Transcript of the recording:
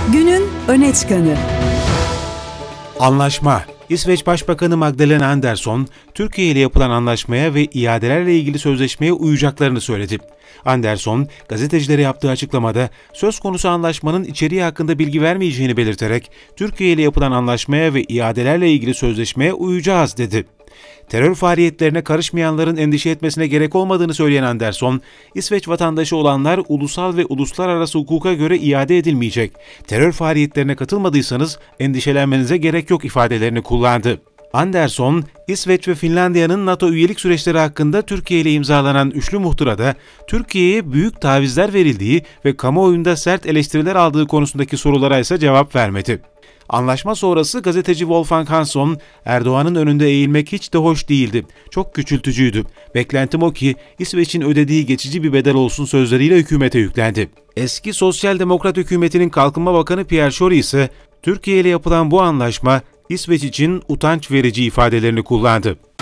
Günün öne çıkanı. Anlaşma. İsveç Başbakanı Magdalena Andersson, Türkiye ile yapılan anlaşmaya ve iadelerle ilgili sözleşmeye uyacaklarını söyledi. Andersson, gazetecilere yaptığı açıklamada söz konusu anlaşmanın içeriği hakkında bilgi vermeyeceğini belirterek, Türkiye ile yapılan anlaşmaya ve iadelerle ilgili sözleşmeye uyacağız dedi. Terör faaliyetlerine karışmayanların endişe etmesine gerek olmadığını söyleyen Andersson, İsveç vatandaşı olanlar ulusal ve uluslararası hukuka göre iade edilmeyecek. Terör faaliyetlerine katılmadıysanız endişelenmenize gerek yok ifadelerini kullandı. Andersson, İsveç ve Finlandiya'nın NATO üyelik süreçleri hakkında Türkiye ile imzalanan üçlü muhtırada Türkiye'ye büyük tavizler verildiği ve kamuoyunda sert eleştiriler aldığı konusundaki sorulara ise cevap vermedi. Anlaşma sonrası gazeteci Wolfgang Hansson, Erdoğan'ın önünde eğilmek hiç de hoş değildi. Çok küçültücüydü. Beklentim o ki İsveç'in ödediği geçici bir bedel olsun sözleriyle hükümete yüklendi. Eski Sosyal Demokrat hükümetinin Kalkınma Bakanı Pierre Schori ise Türkiye ile yapılan bu anlaşma İsveç için utanç verici ifadelerini kullandı.